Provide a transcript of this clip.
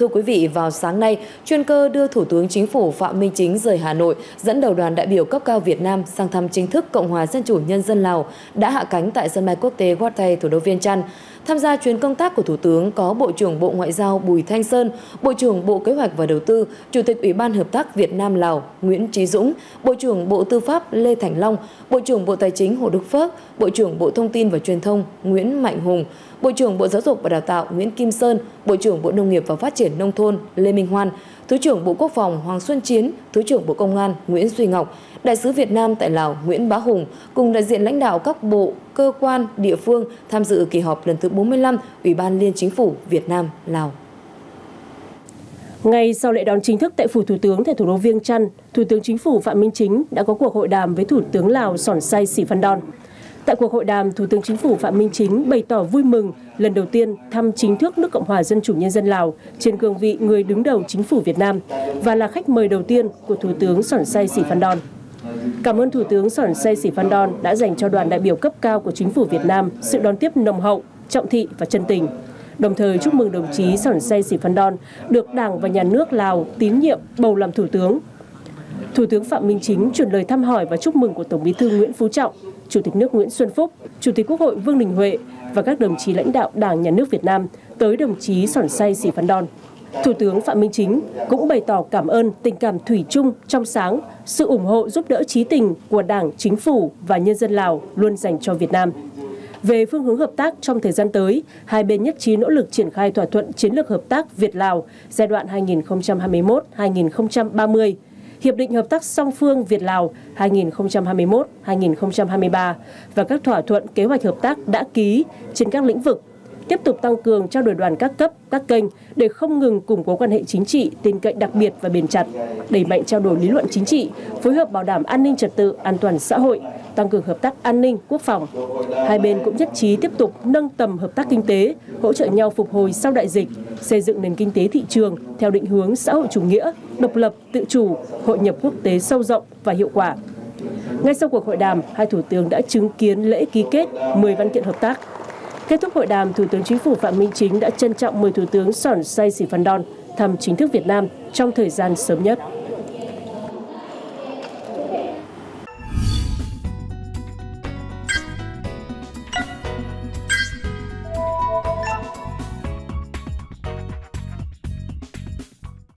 Thưa quý vị, vào sáng nay, chuyên cơ đưa Thủ tướng Chính phủ Phạm Minh Chính rời Hà Nội, dẫn đầu đoàn đại biểu cấp cao Việt Nam sang thăm chính thức Cộng hòa Dân chủ Nhân dân Lào, đã hạ cánh tại sân bay quốc tế Wat Thai, thủ đô Viêng Chăn. Tham gia chuyến công tác của Thủ tướng có Bộ trưởng Bộ Ngoại giao Bùi Thanh Sơn, Bộ trưởng Bộ Kế hoạch và Đầu tư, Chủ tịch Ủy ban Hợp tác Việt Nam-Lào Nguyễn Chí Dũng, Bộ trưởng Bộ Tư pháp Lê Thành Long, Bộ trưởng Bộ Tài chính Hồ Đức Phước, Bộ trưởng Bộ Thông tin và Truyền thông Nguyễn Mạnh Hùng, Bộ trưởng Bộ Giáo dục và Đào tạo Nguyễn Kim Sơn, Bộ trưởng Bộ Nông nghiệp và Phát triển Nông thôn Lê Minh Hoan, Thứ trưởng Bộ Quốc phòng Hoàng Xuân Chiến, Thứ trưởng Bộ Công an Nguyễn Duy Ngọc, Đại sứ Việt Nam tại Lào Nguyễn Bá Hùng cùng đại diện lãnh đạo các bộ, cơ quan, địa phương tham dự kỳ họp lần thứ 45 Ủy ban Liên Chính phủ Việt Nam Lào. Ngay sau lễ đón chính thức tại phủ Thủ tướng tại thủ đô Viêng Chăn, Thủ tướng Chính phủ Phạm Minh Chính đã có cuộc hội đàm với Thủ tướng Lào Sòn Say Sĩ Phan Đon. Tại cuộc hội đàm, Thủ tướng Chính phủ Phạm Minh Chính bày tỏ vui mừng lần đầu tiên thăm chính thức nước Cộng hòa Dân chủ Nhân dân Lào trên cương vị người đứng đầu Chính phủ Việt Nam và là khách mời đầu tiên của Thủ tướng Sòn Say Sĩ Phan Đon. Cảm ơn Thủ tướng Sòn Say Sĩ Phan Đon đã dành cho đoàn đại biểu cấp cao của Chính phủ Việt Nam sự đón tiếp nồng hậu, trọng thị và chân tình. Đồng thời chúc mừng đồng chí Sòn Say Sĩ Phan Đon được Đảng và Nhà nước Lào tín nhiệm bầu làm Thủ tướng. Thủ tướng Phạm Minh Chính chuyển lời thăm hỏi và chúc mừng của Tổng Bí thư Nguyễn Phú Trọng, Chủ tịch nước Nguyễn Xuân Phúc, Chủ tịch Quốc hội Vương Đình Huệ và các đồng chí lãnh đạo Đảng, Nhà nước Việt Nam tới đồng chí Sòn Say Sĩ Phan Đon. Thủ tướng Phạm Minh Chính cũng bày tỏ cảm ơn tình cảm thủy chung, trong sáng, sự ủng hộ giúp đỡ chí tình của Đảng, Chính phủ và nhân dân Lào luôn dành cho Việt Nam. Về phương hướng hợp tác trong thời gian tới, hai bên nhất trí nỗ lực triển khai thỏa thuận chiến lược hợp tác Việt-Lào giai đoạn 2021-2030, Hiệp định Hợp tác song phương Việt-Lào 2021-2023 và các thỏa thuận kế hoạch hợp tác đã ký trên các lĩnh vực, tiếp tục tăng cường trao đổi đoàn các cấp, các kênh để không ngừng củng cố quan hệ chính trị, tin cậy đặc biệt và bền chặt, đẩy mạnh trao đổi lý luận chính trị, phối hợp bảo đảm an ninh trật tự, an toàn xã hội, tăng cường hợp tác an ninh, quốc phòng. Hai bên cũng nhất trí tiếp tục nâng tầm hợp tác kinh tế, hỗ trợ nhau phục hồi sau đại dịch, xây dựng nền kinh tế thị trường theo định hướng xã hội chủ nghĩa, độc lập, tự chủ, hội nhập quốc tế sâu rộng và hiệu quả. Ngay sau cuộc hội đàm, hai thủ tướng đã chứng kiến lễ ký kết 10 văn kiện hợp tác. Kết thúc hội đàm, Thủ tướng Chính phủ Phạm Minh Chính đã trân trọng mời Thủ tướng Sòn Say Sĩ Phan Đon thăm chính thức Việt Nam trong thời gian sớm nhất.